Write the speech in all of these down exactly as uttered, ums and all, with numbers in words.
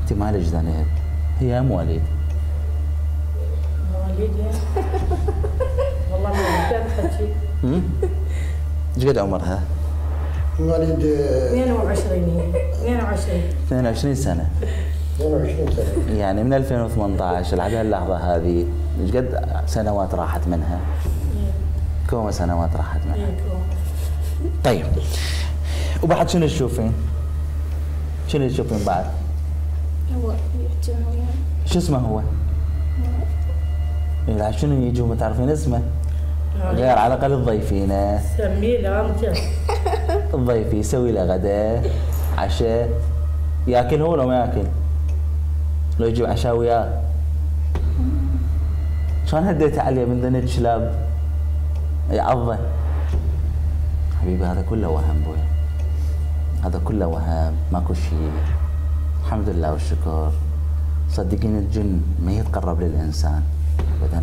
انت مالك ذنب، هي ام وليد. مواليد والله ما قدرت احكي. امم ايش قد عمرها؟ مواليد اثنين وعشرين هي اثنين وعشرين اثنين وعشرين سنة. اثنين وعشرين سنة. يعني من ألفين وثمانية عشر لحد هاللحظة هذه ايش قد سنوات راحت منها؟ كم سنوات راحت منها؟ طيب وبعد شنو تشوفين؟ شنو تشوفين بعد؟ هو يحكي وياي. شو اسمه هو؟ لا شنو يجوا ما تعرفين اسمه؟ غير على الاقل تضيفينه. سميه له انت. تضيفيه، سوي له غداء، عشاء، ياكل هو لو ما ياكل؟ لو يجيب عشاء وياه. شلون هديتي عليه من ذنب شلاب؟ يعضه. حبيبي هذا كله وهم بوي. هذا كله وهم، ماكو شيء. الحمد لله والشكر. صدقين الجن ما يتقرب للانسان ابدا.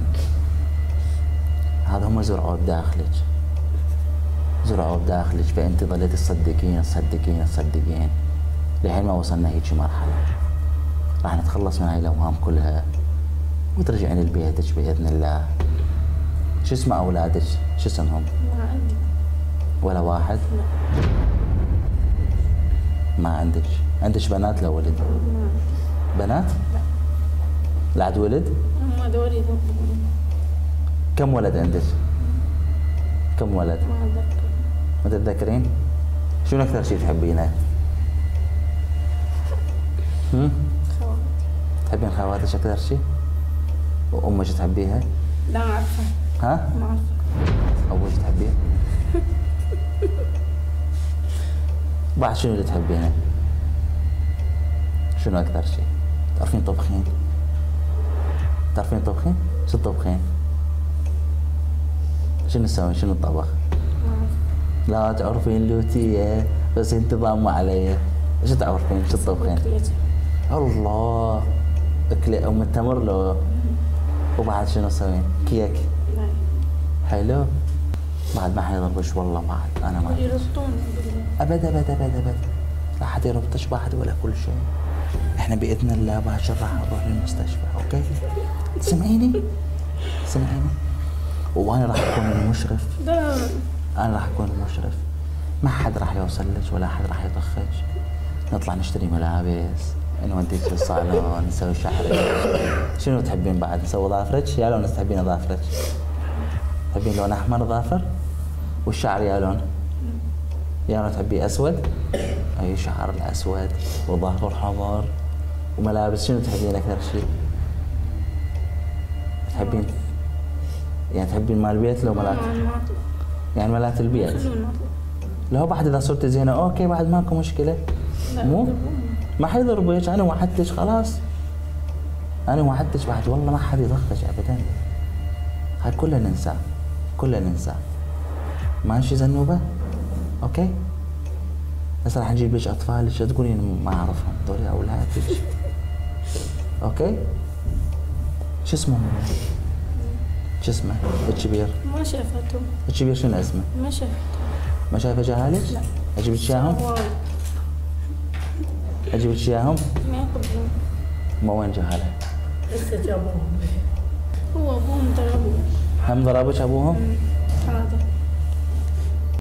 هذا هم زرعوه بداخلك. زرعوه بداخلك فانت ظليت تصدقين تصدقين تصدقين لحين ما وصلنا هيك مرحله. راح نتخلص من هاي الاوهام كلها وترجعين لبيتك باذن الله. شو اسم اولادك؟ شو اسمهم؟ ما عندي. ولا واحد؟ لا. ما عندك؟ عندك بنات لو ولد؟ ما عندي. بنات؟ لا. لا عاد ولد؟ هم هذول يذبحون. كم ولد عندك؟ كم ولد؟ ما اتذكر. ما تتذكرين؟ شنو اكثر شيء تحبينه؟ هم؟ خواتي. تحبين خواتك اكثر شيء؟ وامك تحبيها؟ لا ما اعرفها. ها؟ ما اعرفها. ابوك تحبيه؟ بعد شنو اللي تحبينه؟ شنو اكثر شيء؟ تعرفين طبخين؟ تعرفين طبخين؟ شو تطبخين؟ شنو تسوين؟ شنو الطبخ؟ ما اعرف. لا تعرفين لوتية بس انت ضامة علي. شو تعرفين؟ شو تطبخين؟ الله اكلي ام التمر لو. وبعد شنو تسوين؟ كيك؟ لا. حلو. بعد ما حيضربش والله بعد انا ما يربطوني. ابد ابد ابد ابد لا حد يربطش بعد ولا كل شيء. احنا باذن الله باكر راح نروح للمستشفى، اوكي؟ سمعيني؟ سمعيني؟ وانا راح اكون المشرف. لا. انا راح اكون المشرف. ما حد راح يوصل لك ولا حد راح يطخك. نطلع نشتري ملابس، نوديك للصالون، نسوي شعرك. شنو تحبين بعد؟ نسوي ظافرك؟ يا لون تحبين ظافرك؟ تحبين لون احمر ظافر؟ والشعر يا لون؟ يا لون تحبيه اسود؟ اي شعر الاسود وظهر حمر وملابس. شنو تحبين اكثر شيء؟ تحبين يعني تحبين مال البيت لو ملات؟ يعني ملات البيت؟ لو بعد اذا صرت زينه اوكي بعد ماكو مشكله. مو؟ ما حيضربك. انا وعدتك خلاص. انا وعدتك بعد والله ما حد يضغطك ابدا. هاي كلها ننساه. كلها ننساه. ماشي زنوبه؟ اوكي؟ هسه راح نجيب لك اطفالك تقولين ما اعرفهم، هذول اولادك. اوكي؟ شو اسمهم؟ شو اسمه؟ الكبير؟ ما شافتهم. الكبير شنو اسمه؟ ما شافتهم. ما شايفه جهالك؟ لا. اجيب لك اياهم؟ اجيب لك اياهم؟ ما يقبلون. ما وين جهاله؟ لسه جابوهم. هو ابوهم ضربوه. هم ضربك ابوهم؟ هذا.